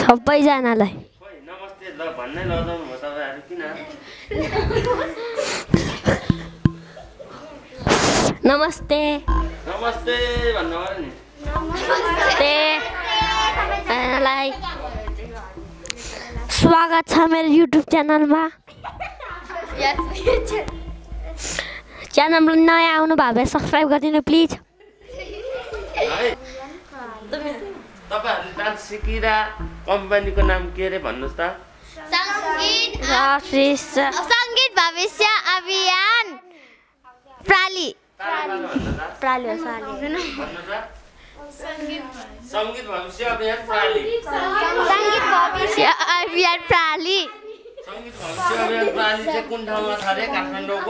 सबैजनालाई खोइ नमस्ते ल भन्नै लगाउनु भयो तपाईहरु किन नमस्ते नमस्ते भन्नु पर्यो नि नमस्ते सबैजनालाई स्वागत छ मेरो युट्युब च्यानलमा च्यानलमा नयाँ आउनु भयो भने सब्स्क्राइब गरिदिनु प्लिज तपाईहरुले डान्स सिकिरा कम्पनीको नाम के रे भन्नुस् त संगीत भविष्य अभियान प्राली प्राली हो संगीत भविष्य अभियान प्राली संगीत भविष्य अभियान प्राली संगीत भविष्य अभियान प्राली चाहिँ कुन ठाउँमा छ रे काठमाडौँको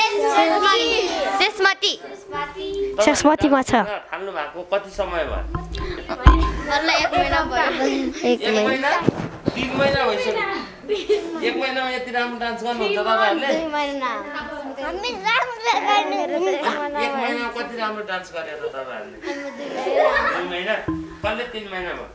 शेषमतीमा छ थाल्नु भएको कति समय भयो मलाई 1 महिना भयो 1 महिना 3 महिना भइसक्यो 1 महिनामा यति राम्रो डान्स गर्नुहुन्छ तपाईहरुले 2 महिना हामी 1 महिनामा कति राम्रो डान्स गरे त तपाईहरुले 2 महिना कसले 3 महिना भयो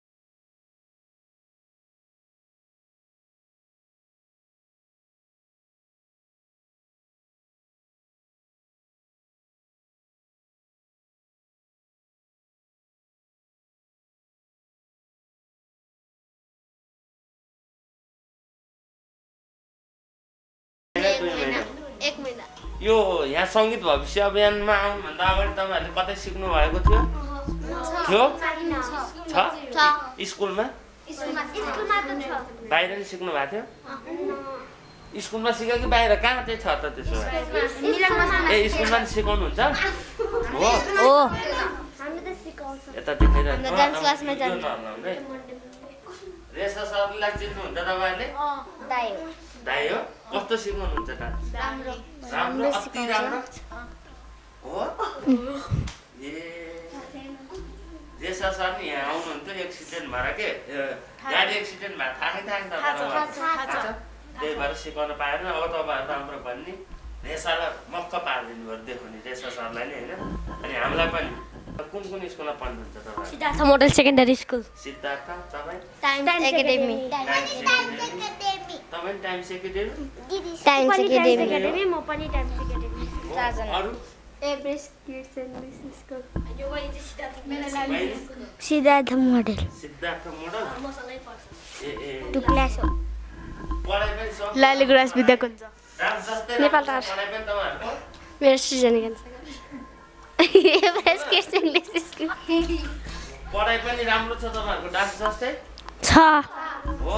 यो यहाँ संगीत भविष्य अभियानमा आउनुभन्दा अगाडि तपाईहरुले कतै सिक्नु भएको थियो छ स्कुलमा बाहिर नि सिक्नु भएको थियो स्कुलमा सिक्यो कि बाहिर कहाँ चाहिँ छ त त्यसो ए स्कुलमा नि सिकाउनुहुन्छ हो यता देखाइरहनु रेसा सरलाई चिन्नुहुन्छ तपाईहरुले दाइ हो कस्तो सिकाउनुहुन्छ डान्स राम्रो अति राम्रो हो ए रेसा सर नि यहाँ आउनुहुन्थ्यो एक्सिडेन्ट भएर के गाडी एक्सिडेन्ट भएर थाहै थाहा त्यही भएर सिकाउन पाएन अब तपाईहरु राम्रो भन्ने रेसालाई मक्क पारिदिनु भयो देखाउने रेसा सरलाई नि हैन अनि हामीलाई पनि कुन कुन स्कुलमा पढ्नुहुन्छ तपाईहरु Siddhartha Model Secondary School Siddhartha तपाई टाइम्स एकाडेमी तपाई टाइम्स एकाडेमी टाइम्स एकाडेमी म पनि टाइम्स एकाडेमी अरु Everest Kids and Business School यो पनि सिद्धार्थ मोडल सिद्धार्थ मोडल मसँगै पढ्छ ए टु क्लास हो पढाइ पनि छ लालीगुराँस विद्याकुञ्ज डान्स जस्तै नेपाल टार पढाइ पनि तपाईहरुको मेरो Srijana Everest Kids English School पढाइ पनि राम्रो छ तपाईहरुको डान्स जस्तै छ हो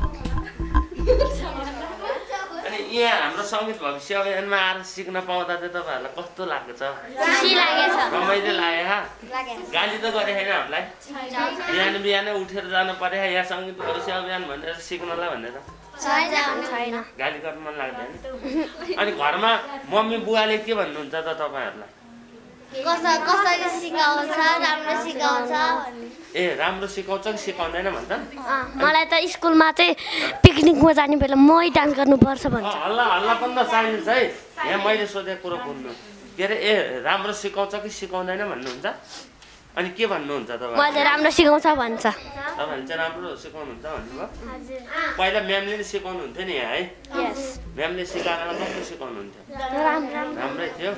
अनि यहाँ हाम्रो संगीत भविष्य अभियानमा आएर सिक्न पाउँदा चाहिँ तपाईहरुलाई कस्तो लाग्छ खुसी लागेछ रमाइलो लाग्यो गाली त गरे हैन हामीलाई बिहानै उठेर जानु पर्यो यहाँ संगीत भविष्य अभियान भनेर सिक्नलाई भनेर छैन गाली गर्न मन लाग्दैन अनि घरमा मम्मी बुवाले के भन्नुहुन्छ त तपाईहरुलाई कसरी सिकाउँछ राम्रो सिकाउँछ ए राम्रो सिकाउँछ कि सिकाउँदैन भन्छ मलाई त स्कुलमा चाहिँ पिकनिकमा जाने बेला मै डान्स गर्नुपर्छ भन्छ हल्ला हल्ला पनि त चाहिन्छ है यहाँ मैले सोधेको कुरो बुझ्नु के अरे ए राम्रो सिकाउँछ कि सिकाउँदैन भन्नुहुन्छ अनि के भन्नुहुन्छ तपाईँ मैले राम्रो सिकाउँछ भन्छ तपाईहरुले चाहिँ राम्रो सिकाउनुहुन्छ भन्नुभयो पहिला म्यामले नि सिकाउनुहुन्थ्यो नि है म्यामले सिकाएर कस्तो सिकाउनुहुन्थ्यो राम्रै थियो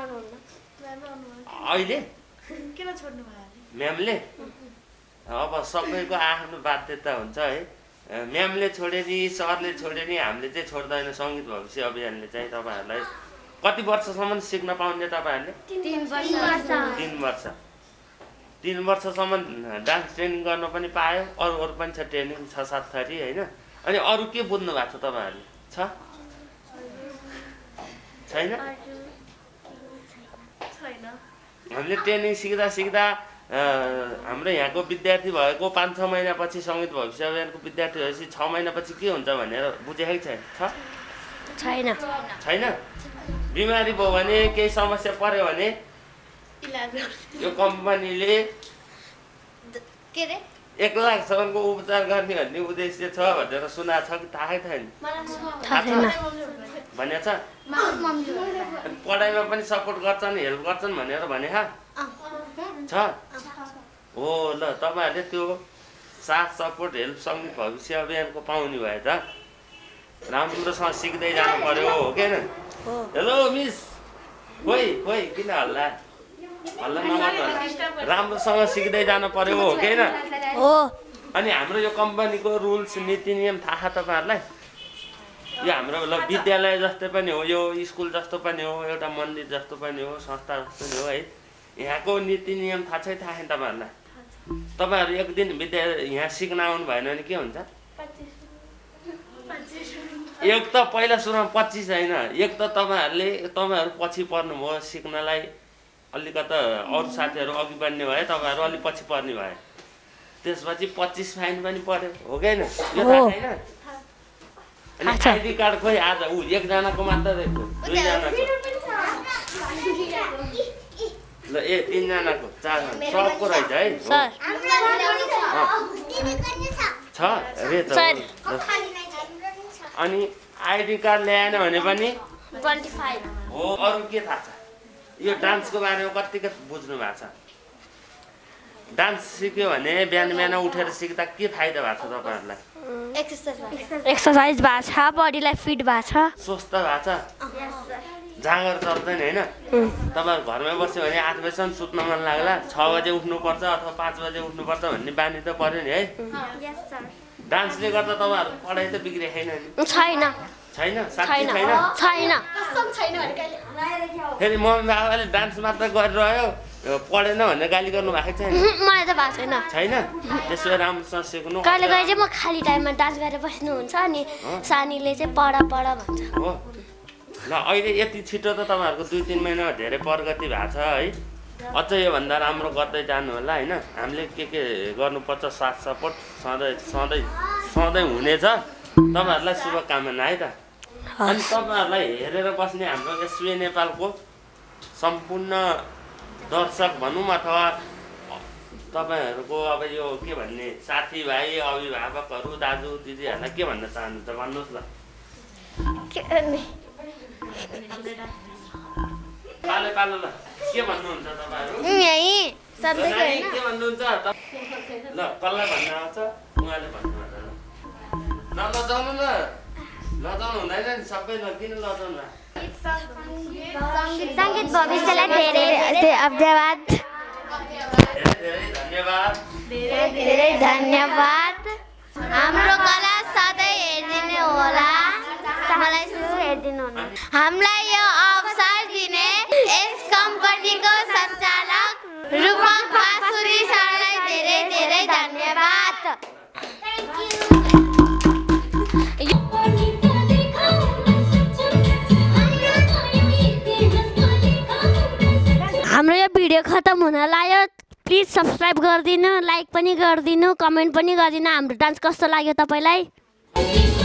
अहिले किन छोड्नु भयो म्यामले अब सबैको आफ्नो बाध्यता हुन्छ है म्यामले छोडे नि सरले छोडे नि हामीले चाहिँ छोड्दैन संगीत भविष्य अभियानले चाहिँ तपाईहरुलाई कति वर्षसम्म सिक्न पाउने तपाईहरुले 3 वर्षसम्म डान्स ट्रेनिङ गर्न पनि पायो अरु पनि छ ट्रेनिङ 6-7 थरी हैन अनि अरु के बुझ्नु भएको छ तपाईहरुले छ छैन हामीले ट्रेनिङ सिक्दा हाम्रो यहाँको विद्यार्थी भएको 5-6 महिनापछि संगीत भविष्य अभियानको विद्यार्थी भएपछि 6 महिनापछि के हुन्छ भनेर बुझेकै छैन छैन बिमारी भयो भने केही समस्या पर्यो भने यो कम्पनीले के रे 1 लाखसम्मको उपचार गर्ने भन्ने उद्देश्य छ भनेर सुना छ कि थाहै छैन भनेछ अनि पढाइमा पनि सपोर्ट गर्छन् हेल्प गर्छन् भनेर भने छ हो ल तपाईहरुले त्यो साथ सपोर्ट हेल्प सङ्गीत भविष्य अभियानको पाउने भए त राम्रोसँग सिक्दै जानु पर्यो हो कि होइन? हेलो मिस, खोइ किन हल्ला नगर्नु होला, राम्रोसँग सिक्दै जानु पर्यो हो कि होइन? अनि हाम्रो यो कम्पनीको रुल्स नीति नियम थाहा तपाईँहरूलाई? यो हाम्रो विद्यालय जस्तै पनि हो, यो स्कुल जस्तो पनि हो, एउटा मन्दिर जस्तो पनि हो, संस्था जस्तो पनि हो है। यहाँको नीति नियम थाहा छैन तपाईँहरूलाई? तपाईँहरू एक दिन यहाँ सिक्न आउनु भएन भने के हुन्छ? एक त पहिला सुरुमा 25 होइन, एक त तपाईँहरू पछि पर्नुभयो सिक्नलाई, अलिकता अरू साथीहरू अघि बढ्ने भए, तपाईँहरू अलिक पछि पर्ने भए, त्यसपछि 25 फाइन पनि पर्यो हो कि होइन? यो थाहा छैन? अनि आइडी कार्ड खोइ आज एकजनाको मात्र रहेको, दुईजनाको, ल 3जनाको, 4जना सबको रहेछ है? छ रे त। अनि आइडी कार्ड ल्याएन भने पनि 25 हो। अरू के थाहा छ? यो डान्सको बारेमा कतिको बुझ्नु भएको छ? डान्स सिक्यो भने बिहान उठेर सिक्दा के फाइदा भएको छ तपाईँहरूलाई? एक्सर्साइज भएको छ, बडीलाई फिट भएको छ, स्वस्थ भएको छ, जाँगर चल्दैन होइन? तपाईँहरू घरमै बस्यो भने 8 बजीसम्म सुत्न मन लाग्ला, 6 बजे उठ्नुपर्छ अथवा 5 बजे उठ्नुपर्छ भन्ने बानी त पर्यो नि है? डान्सले गर्दा तपाईँहरू पढाइ त बिग्रिएको छैन नि? छैन? साँच्चै छैन? फेरि मम्मी बाबाले डान्स मात्र गरिरह्यो, पढेन भनेर गाली गर्नु भएको छैन? मलाई त भएको छैन। छैन? त्यसो भए राम्रोसँग सिक्नु। कहिले कहिले चाहिँ म खाली टाइममा डान्स गरेर बस्नुहुन्छ अनि सानीले चाहिँ पढ भन्छ। हो ल, अहिले यति छिटो त तपाईँहरूको 2-3 महिनामा धेरै प्रगति भएको छ है। अझ योभन्दा राम्रो गर्दै जानु होला होइन? हामीले के गर्नुपर्छ साथ सपोर्ट सधैँ हुनेछ। तपाईँहरूलाई शुभकामना है त। अनि तपाईँहरूलाई हेरेर बस्ने हाम्रो एसबी नेपालको सम्पूर्ण दर्शक भनौँ अथवा तपाईँहरूको अब यो के भन्ने साथीभाइ अभिभावकहरू दाजु दिदीहरूलाई के भन्न चाहनुहुन्छ भन्नुहोस् ल। पालो ल के भन्नुहुन्छ तपाईँहरू? के भन्नुहुन्छ? ल कसलाई भन्न आउँछ? उहाँले भन्नुहुन्छ ल। नलजाउनु ल, लजाउनु हुँदैन नि सबै, किन लजाउनु? सङ्गीत भविष्यलाई धेरै धन्यवाद। धेरै धन्यवाद। हाम्रो कला सधैँ हेरिदिनु होला, हामीलाई यो अवसर दिने यस कम्पनीको सञ्चालक रुpak basuri सरलाई धेरै धन्यवाद। हाम्रो यो भिडियो खतम हुन लाग्यो, प्लिज सब्सक्राइब गरिदिनु, लाइक पनि गरिदिनु, कमेन्ट पनि गरिदिनु। हाम्रो डान्स कस्तो लाग्यो तपाईँलाई?